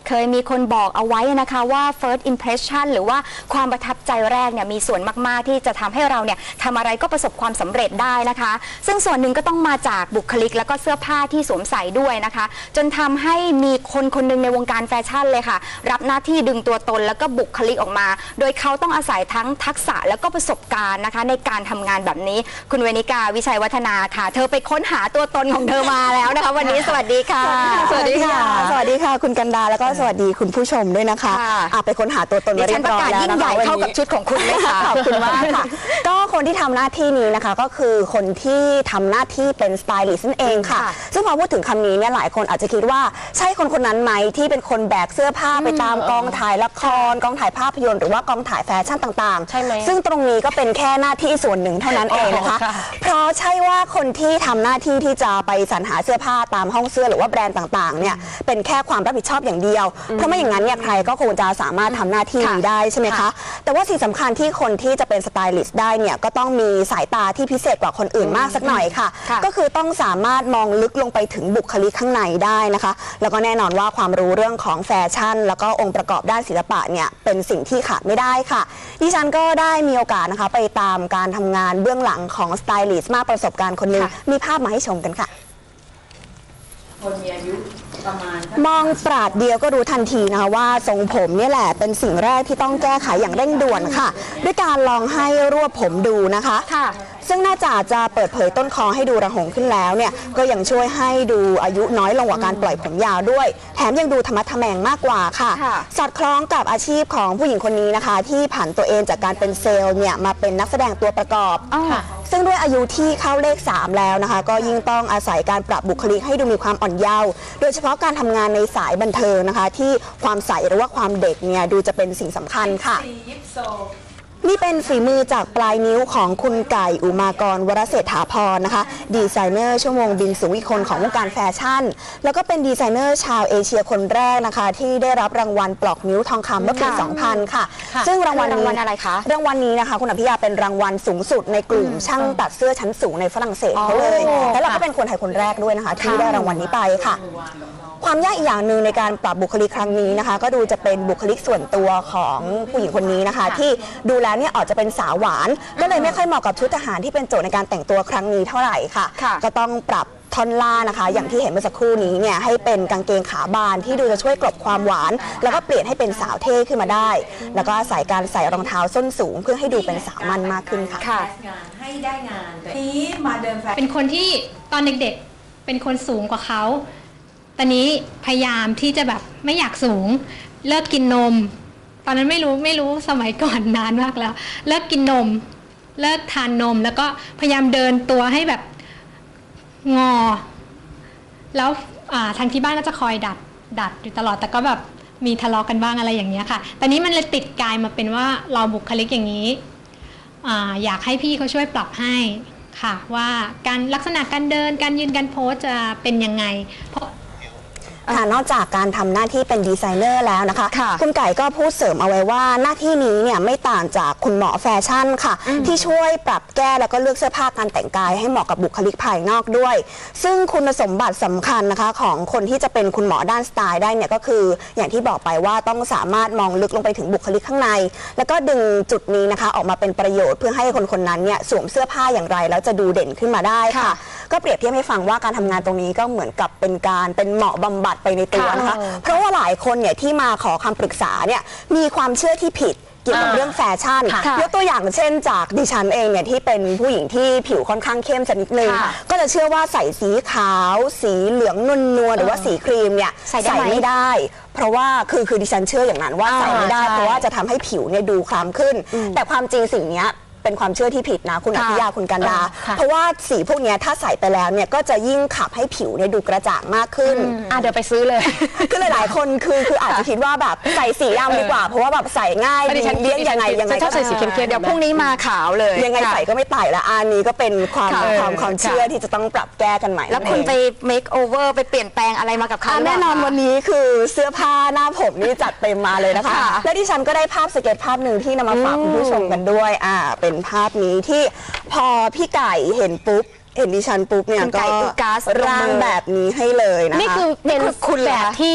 เคยมีคนบอกเอาไว้นะคะว่า first impression หรือว่าความประทับใจแรกเนี่ยมีส่วนมากๆที่จะทำให้เราเนี่ยทำอะไรก็ประสบความสำเร็จได้นะคะซึ่งส่วนหนึ่งก็ต้องมาจากบุคลิกแล้วก็เสื้อผ้าที่สวมใส่ด้วยนะคะจนทำให้มีคนหนึ่งในวงการแฟชั่นเลยค่ะรับหน้าที่ดึงตัวตนแล้วก็บุคลิกออกมาโดยเขาต้องอาศัยทั้งทักษะแล้วก็ประสบการณ์นะคะในการทำงานแบบนี้คุณเวนิกาวิชัยวัฒนาค่ะเธอไปค้นหาตัวตนของเธอมาแล้วนะคะวันนี้สวัสดีค่ะสวัสดีค่ะสวัสดีค่ะคุณกันดาแล้วก็สวัสดีคุณผู้ชมด้วยนะคะไปค้นหาตัวตนมาเรียบร้อยแล้วนะคะเข้ากับชุดของคุณเลยค่ะขอบคุณมากค่ะก็คนที่ทำหน้าที่นี้นะคะก็คือคนที่ทำหน้าที่เป็นสไตลิสต์นั่นเองค่ะซึ่งพอพูดถึงคำนี้เนี่ยหลายคนอาจจะคิดว่าใช่คนนั้นไหมที่เป็นคนแบกเสื้อผ้าไปตามกองถ่ายละครกองถ่ายภาพยนตร์หรือว่ากองถ่ายแฟชั่นต่างๆใช่ไหมซึ่งตรงนี้ก็เป็นแค่หน้าที่ส่วนหนึ่งเท่านั้นเองนะคะเพราะใช่ว่าคนที่ทำหน้าที่ที่จะไปสรรหาเสื้อผ้าตามห้องเสื้อหรือว่าแบรนด์ต่างๆเนี่ยเป็นแค่ความรับผิดชอบอย่างเดียวเพราะไม่อย่างนั้นเนี่ยใครก็คงจะสามารถทำหน้าที่นี้ได้ใช่ไหมคะแต่ว่าสิ่งสำคัญที่คนที่จะเป็นสไตลิสต์ได้เนี่ยก็ต้องมีสายตาที่พิเศษกว่าคนอื่นมากสักหน่อยค่ะก็คือต้องสามารถมองลึกลงไปถึงบุคลิกข้างในได้นะคะแล้วก็แน่นอนว่าความรู้เรื่องของแฟชั่นแล้วก็องค์ประกอบด้านศิลปะเนี่ยเป็นสิ่งที่ขาดไม่ได้ค่ะดิฉันก็ได้มีโอกาสนะคะไปตามการทำงานเบื้องหลังของสไตลิสต์มากประสบการณ์คนหนึ่งมีภาพมาให้ชมกันค่ะคนมีอายุประมาณมองปราดเดียวก็รู้ทันทีนะคะว่าทรงผมนี่แหละเป็นสิ่งแรกที่ต้องแก้ไขอย่างเร่งด่วนค่ะด้วยการลองให้รวบผมดูนะคะซึ่งน่าจะเปิดเผยต้นคอให้ดูระหงขึ้นแล้วเนี่ยก็ยังช่วยให้ดูอายุน้อยลงกว่าการปล่อยผมยาวด้วยแถมยังดูธรรมะทแมงมากกว่าค่ะสอดคล้องกับอาชีพของผู้หญิงคนนี้นะคะที่ผันตัวเองจากการเป็นเซลล์เนี่ยมาเป็นนักแสดงตัวประกอบซึ่งด้วยอายุที่เข้าเลข3แล้วนะคะก็ยิ่งต้องอาศัยการปรับบุคลิกให้ดูมีความอ่อนเยาว์โดยเฉพาะการทำงานในสายบันเทิงนะคะที่ความใสหรือว่าความเด็กเนี่ยดูจะเป็นสิ่งสำคัญค่ะนี่เป็นฝีมือจากปลายนิ้วของคุณไก่อุมากรวรเศรษฐาพรนะคะดีไซเนอร์ชั่วโมงบินสูงอีกคนของวงการแฟชั่นแล้วก็เป็นดีไซเนอร์ชาวเอเชียคนแรกนะคะที่ได้รับรางวัลปลอกนิ้วทองคำเมื่อปี 2000 ค่ะซึ่งรางวัลอะไรคะรางวัลนี้นะคะคุณอภิยาเป็นรางวัลสูงสุดในกลุ่มช่างตัดเสื้อชั้นสูงในฝรั่งเศสเขาเลยแล้วเราก็เป็นคนไทยคนแรกด้วยนะคะที่ได้รางวัลนี้ไปค่ะความยากอีกอย่างหนึ่งในการปรับบุคลิกครั้งนี้นะคะก็ดูจะเป็นบุคลิกส่วนตัวของผู้หญิงคนนี้นะคะที่ดูแล้วเนี่ยอาจจะเป็นสาวหวานก็เลยไม่ค่อยเหมาะกับชุดทหารที่เป็นโจทย์ในการแต่งตัวครั้งนี้เท่าไหร่ค่ะก็ต้องปรับท่อนล่างนะคะอย่างที่เห็นเมื่อสักครู่นี้เนี่ยให้เป็นกางเกงขาบานที่ดูจะช่วยกลบความหวานแล้วก็เปลี่ยนให้เป็นสาวเท่ขึ้นมาได้แล้วก็ใส่การใส่รองเท้าส้นสูงเพื่อให้ดูเป็นสาวมันมากขึ้นค่ะให้ได้งานที่มาเดินแฟชั่นเป็นคนที่ตอนเด็กๆเป็นคนสูงกว่าเขาตอนนี้พยายามที่จะแบบไม่อยากสูงเลิกกินนมตอนนั้นไม่รู้สมัยก่อนนานมากแล้วเลิกกินนมเลิกทานนมแล้วก็พยายามเดินตัวให้แบบงอแล้วทางที่บ้านก็จะคอยดัดอยู่ตลอดแต่ก็แบบมีทะเลาะกันบ้างอะไรอย่างเงี้ยค่ะตอนนี้มันเลยติดกลายมาเป็นว่าเราบุคลิกอย่างนี้อยากให้พี่เขาช่วยปรับให้ค่ะว่าการลักษณะการเดินการยืนการโพสจะเป็นยังไงเพราะนอกจากการทำหน้าที่เป็นดีไซเนอร์แล้วนะคะคุณไก่ก็พูดเสริมเอาไว้ว่าหน้าที่นี้เนี่ยไม่ต่างจากคุณหมอแฟชั่นค่ะที่ช่วยปรับแก้แล้วก็เลือกเสื้อผ้าการแต่งกายให้เหมาะกับบุคลิกภายนอกด้วยซึ่งคุณสมบัติสำคัญนะคะของคนที่จะเป็นคุณหมอด้านสไตล์ได้เนี่ยก็คืออย่างที่บอกไปว่าต้องสามารถมองลึกลงไปถึงบุคลิกข้างในแล้วก็ดึงจุดนี้นะคะออกมาเป็นประโยชน์เพื่อให้คนนั้นเนี่ยสวมเสื้อผ้าอย่างไรแล้วจะดูเด่นขึ้นมาได้ค่ะก็เปรียบเทียบให้ฟังว่าการทำงานตรงนี้ก็เหมือนกับเป็นหมอบำบัดไปในตัวนะคะเพราะว่าหลายคนเนี่ยที่มาขอคำปรึกษาเนี่ยมีความเชื่อที่ผิดเกี่ยวกับเรื่องแฟชั่นยกตัวอย่างเช่นจากดิฉันเองเนี่ยที่เป็นผู้หญิงที่ผิวค่อนข้างเข้มสักนิดนึงก็จะเชื่อว่าใส่สีขาวสีเหลืองนวลหรือว่าสีครีมเนี่ยใส่ไม่ได้เพราะว่าคือดิฉันเชื่ออย่างนั้นว่าใส่ไม่ได้เพราะว่าจะทำให้ผิวเนี่ยดูคล้ำขึ้นแต่ความจริงสิ่งนี้เป็นความเชื่อที่ผิดนะคุณอภิยาคุณกันดาเพราะว่าสีพวกนี้ถ้าใส่ไปแล้วเนี่ยก็จะยิ่งขับให้ผิวเนี่ยดูกระจ่างมากขึ้นเดี๋ยวไปซื้อเลยคือหลายๆคนคืออาจจะคิดว่าแบบใส่สีดำดีกว่าเพราะว่าแบบใส่ง่ายดิฉันเลี้ยงยังไงก็ใส่สีเข้มๆเดี๋ยวพรุ่งนี้มาขาวเลยยังไงใส่ก็ไม่ไต่ละอันนี้ก็เป็นความเชื่อที่จะต้องปรับแก้กันใหม่แล้วคุณไป make over ไปเปลี่ยนแปลงอะไรมากับเขาแน่นอนวันนี้คือเสื้อผ้าหน้าผมนี่จัดเต็มมาเลยนะคะและดิฉันก็ได้ภาพสเก็ตภาพหนึ่งที่นำมาฝากคุณผู้ชมกันด้วยเป็นภาพนี้ที่พอพี่ไก่เห็นปุ๊บเห็นดิฉันปุ๊บเนี่ยก็ร่างแบบนี้ให้เลยนะคะนี่คือเป็นแบบที่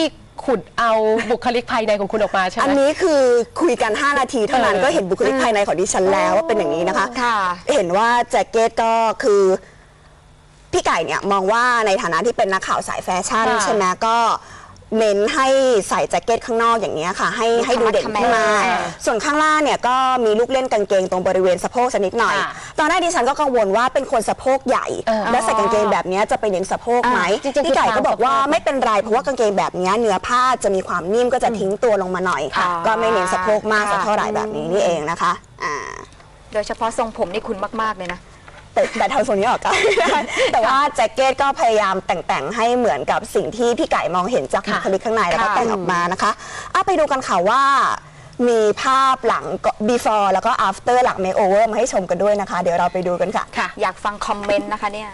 ขุดเอาบุคลิกภายในของคุณออกมาใช่ไหมอันนี้คือคุยกัน5 นาทีเท่านั้นก็เห็นบุคลิกภายในของดิฉันแล้วว่าเป็นอย่างนี้นะคะเห็นว่าแจ็คเก็ตก็คือพี่ไก่เนี่ยมองว่าในฐานะที่เป็นนักข่าวสายแฟชั่นใช่ไหมก็เน้นให้ใส่แจ็คเก็ตข้างนอกอย่างนี้ค่ะให้ดูเด่นขึ้นมาส่วนข้างล่างเนี่ยก็มีลูกเล่นกางเกงตรงบริเวณสะโพกสักนิดหน่อยตอนแรกดิฉันก็กังวลว่าเป็นคนสะโพกใหญ่และใส่กางเกงแบบนี้จะไปเน้นสะโพกไหมพี่ไก่ก็บอกว่าไม่เป็นไรเพราะว่ากางเกงแบบนี้เนื้อผ้าจะมีความนิ่มก็จะทิ้งตัวลงมาหน่อยก็ไม่เน้นสะโพกมากสักเท่าไหร่แบบนี้นี่เองนะคะโดยเฉพาะทรงผมนี่คุณมากๆเลยนะแต่ทำทรงนี้ออกก็แต่ว่าแจ็คเก็ตก็พยายามแต่งให้เหมือนกับสิ่งที่พี่ไก่มองเห็นจากบุคลิกข้างในแล้วก็แต่งออกมานะคะไปดูกันค่ะว่ามีภาพหลัง before แล้วก็ after หลัง makeover มาให้ชมกันด้วยนะคะเดี๋ยวเราไปดูกันค่ะอยากฟังคอมเมนต์นะคะเนี่ย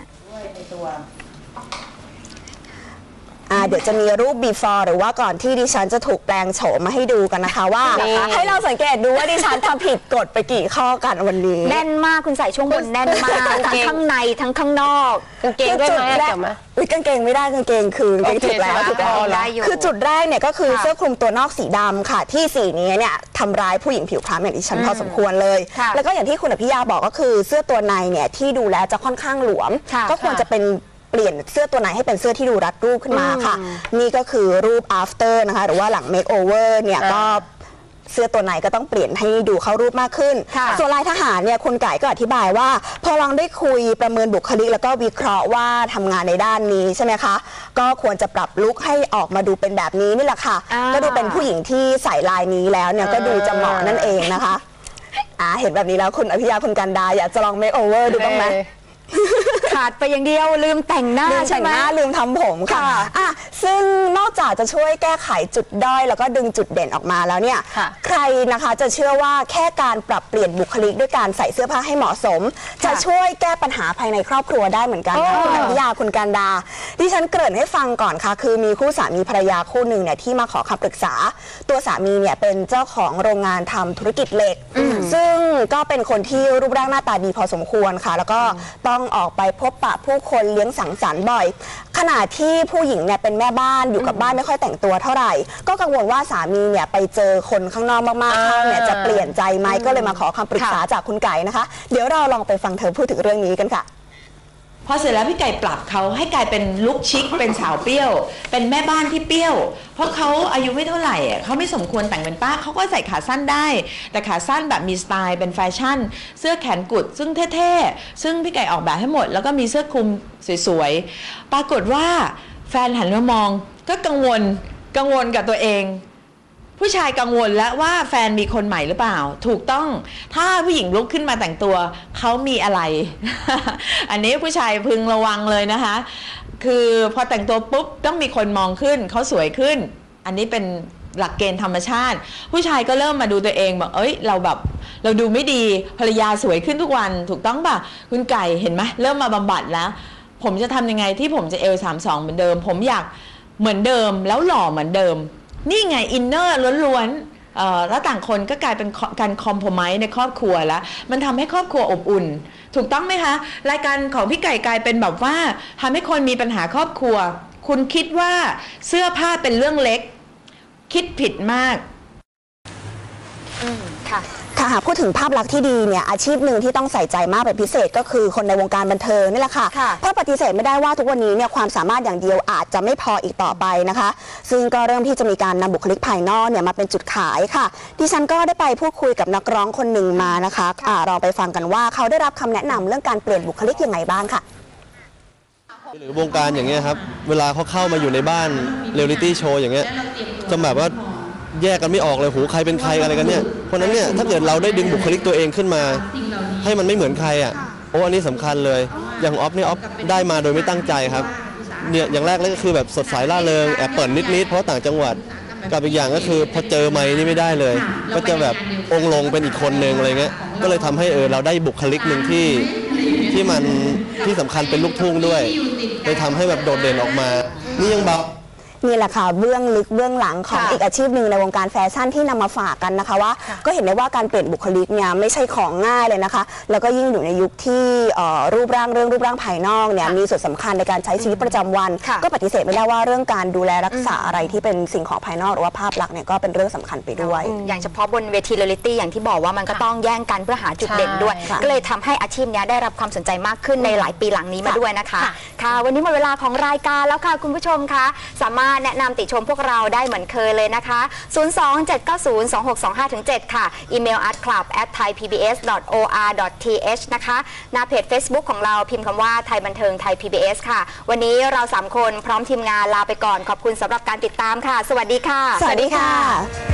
เดี๋ยวจะมีรูป before หรือว่าก่อนที่ดิฉันจะถูกแปลงโฉมมาให้ดูกันนะคะว่าให้เราสังเกตดูว่าดิฉันทำผิดกฎไปกี่ข้อกันวันนี้แน่นมากคุณใส่ช่วงบนแน่นมากทั้งข้างในทั้งข้างนอกกางเกงด้วยไหมเกี่ยวไหมกางเกงไม่ได้กางเกงคือกางเกงถูกแล้วถูกแล้วคือจุดแรกเนี่ยก็คือเสื้อคลุมตัวนอกสีดำค่ะที่สีนี้เนี่ยทำร้ายผู้หญิงผิวคล้ำอย่างดิฉันพอสมควรเลยแล้วก็อย่างที่คุณอภิยาบอกก็คือเสื้อตัวในเนี่ยที่ดูแลจะค่อนข้างหลวมก็ควรจะเป็นเปลี่ยนเสื้อตัวไหนให้เป็นเสื้อที่ดูรัดรูปขึ้นมาค่ะนี่ก็คือรูป after นะคะหรือว่าหลัง makeover เนี่ยก็เสื้อตัวไหนก็ต้องเปลี่ยนให้ดูเข้ารูปมากขึ้นส่วนลายทหารเนี่ยคุณไก่ก็อธิบายว่าพอลองได้คุยประเมินบุคลิกแล้วก็วิเคราะห์ว่าทำงานในด้านนี้ใช่ไหมคะก็ควรจะปรับลุคให้ออกมาดูเป็นแบบนี้นี่แหละค่ะก็ดูเป็นผู้หญิงที่ใส่ลายนี้แล้วเนี่ยก็ดูจะเหมาะนั่นเองนะคะเห็นแบบนี้แล้วคุณอภิยาคุณกันดาอยากจะลอง makeover ดูบ้างไหมขาดไปอย่างเดียวลืมแต่งหน้าใช่ไหมลืมทำผมค่ะซึ่งนอกจากจะช่วยแก้ไขจุดด้อยแล้วก็ดึงจุดเด่นออกมาแล้วเนี่ยใครนะคะจะเชื่อว่าแค่การปรับเปลี่ยนบุคลิกด้วยการใส่เสื้อผ้าให้เหมาะสมจะช่วยแก้ปัญหาภายในครอบครัวได้เหมือนกันนะคุณอภิยาคุณกันดาดิฉันเกริ่นให้ฟังก่อนค่ะคือมีคู่สามีภรรยาคู่หนึ่งเนี่ยที่มาขอคำปรึกษาตัวสามีเนี่ยเป็นเจ้าของโรงงานทำธุรกิจเหล็กซึ่งก็เป็นคนที่รูปร่างหน้าตาดีพอสมควรค่ะแล้วก็ต้องออกไปพบปะผู้คนเลี้ยงสังสรรค์บ่อยขณะที่ผู้หญิงเนี่ยเป็นแม่บ้านอยู่กับบ้านไม่ค่อยแต่งตัวเท่าไหร่ก็กังวลว่าสามีเนี่ยไปเจอคนข้างนอกมากๆข้างเนี่ยจะเปลี่ยนใจไหมก็เลยมาขอคำปรึกษาจากคุณไก่นะคะเดี๋ยวเราลองไปฟังเธอพูดถึงเรื่องนี้กันค่ะพอเสร็จแล้วพี่ไก่ปรับเขาให้กลายเป็นลุคชิคเป็นสาวเปรี้ยวเป็นแม่บ้านที่เปรี้ยวเพราะเขาอายุไม่เท่าไหร่เขาไม่สมควรแต่งเป็นป้าเขาก็ใส่ขาสั้นได้แต่ขาสั้นแบบมีสไตล์เป็นแฟชั่นเสื้อแขนกุดซึ่งเท่ๆซึ่งพี่ไก่ออกแบบให้หมดแล้วก็มีเสื้อคลุมสวยๆปรากฏว่าแฟนหันมามองก็กังวลกับตัวเองผู้ชายกังวลแล้วว่าแฟนมีคนใหม่หรือเปล่าถูกต้องถ้าผู้หญิงลุกขึ้นมาแต่งตัวเขามีอะไร อันนี้ผู้ชายพึงระวังเลยนะคะคือพอแต่งตัวปุ๊บต้องมีคนมองขึ้นเขาสวยขึ้นอันนี้เป็นหลักเกณฑ์ธรรมชาติผู้ชายก็เริ่มมาดูตัวเองบอกเราดูไม่ดีภรรยาสวยขึ้นทุกวันถูกต้องป่ะคุณไก่เห็นไหมเริ่มมาบำบัดแล้วผมจะทำยังไงที่ผมจะL32เหมือนเดิมผมอยากเหมือนเดิมแล้วหล่อเหมือนเดิมนี่ไงอินเนอร์ล้วนๆแล้วต่างคนก็กลายเป็นการคอมโพรไมซ์ในครอบครัวแล้วมันทำให้ครอบครัวอบอุ่นถูกต้องไหมคะรายการของพี่ไก่กลายเป็นแบบว่าทำให้คนมีปัญหาครอบครัวคุณคิดว่าเสื้อผ้าเป็นเรื่องเล็กคิดผิดมากค่ะหากพูดถึงภาพลักษณ์ที่ดีเนี่ยอาชีพหนึ่งที่ต้องใส่ใจมากเป็นพิเศษก็คือคนในวงการบันเทิงนี่แหละค่ะเพราะปฏิเสธไม่ได้ว่าทุกวันนี้เนี่ยความสามารถอย่างเดียวอาจจะไม่พออีกต่อไปนะคะซึ่งก็เริ่มที่จะมีการนำบุคลิกภายนอกเนี่ยมาเป็นจุดขายค่ะดิฉันก็ได้ไปพูดคุยกับนักร้องคนหนึ่งมานะคะเราไปฟังกันว่าเขาได้รับคำแนะนำเรื่องการเปลี่ยนบุคลิกยังไงบ้างค่ะหรือวงการอย่างเงี้ยครับเวลาเขาเข้ามาอยู่ในบ้านเรียลลิตี้โชว์อย่างเงี้ยจะแบบว่าแยกกันไม่ออกเลยใครเป็นใครอะไรกันเนี่ยเพราะนั้นเนี่ยถ้าเกิดเราได้ดึงบุคลิกตัวเองขึ้นมาให้มันไม่เหมือนใครอันนี้สำคัญเลยอย่างออฟเนี่ยออฟได้มาโดยไม่ตั้งใจครับเนี่ยอย่างแรกเลยก็คือแบบสดใสร่าเริงแอบเปิดนิดๆเพราะต่างจังหวัดกับอีกอย่างก็คือพอเจอไมค์นี่ไม่ได้เลยก็จะแบบองค์ลงเป็นอีกคนนึงอะไรเงี้ยก็เลยทำให้เราได้บุคลิกหนึ่งที่มันที่สำคัญเป็นลูกทุ่งด้วยเลยทำให้แบบโดดเด่นออกมานี่ยังเบานี่แหละค่ะเบื้องลึกเบื้องหลังของอีกอาชีพหนึ่งในวงการแฟชั่นที่นำมาฝากกันนะคะว่าก็เห็นได้ว่าการเปลี่ยนบุคลิกเนี่ยไม่ใช่ของง่ายเลยนะคะแล้วก็ยิ่งอยู่ในยุคที่รูปร่างภายนอกเนี่ยมีส่วนสำคัญในการใช้ชีวิตประจำวันก็ปฏิเสธไม่ได้ว่าเรื่องการดูแลรักษาอะไรที่เป็นสิ่งของภายนอกหรือว่าภาพลักษณ์เนี่ยก็เป็นเรื่องสำคัญไปด้วยอย่างเฉพาะบนเวทีเรียลลิตี้อย่างที่บอกว่ามันก็ต้องแย่งกันเพื่อหาจุดเด่นด้วยก็เลยทำให้อาชีพนี้ได้รับความสนใจมากขึ้นในหลายปีหลังนี้มาด้วยนะคะค่ะวันนี้หมดเวลาของรายการแล้วค่ะคุณผู้ชมคะสามารถแนะนำติชมพวกเราได้เหมือนเคยเลยนะคะ027902625-7ค่ะอีเมล artclub@thaipbs.or.th นะคะหน้าเพจ Facebook ของเราพิมพ์คำว่าไทยบันเทิงไทย PBS ค่ะวันนี้เรา3คนพร้อมทีมงานลาไปก่อนขอบคุณสำหรับการติดตามค่ะสวัสดีค่ะสวัสดีค่ะ